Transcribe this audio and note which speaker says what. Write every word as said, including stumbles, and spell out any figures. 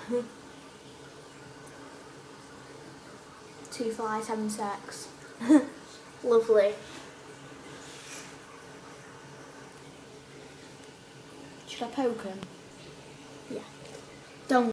Speaker 1: Two flies having sex. Lovely. Should I poke him? Yeah. Don't.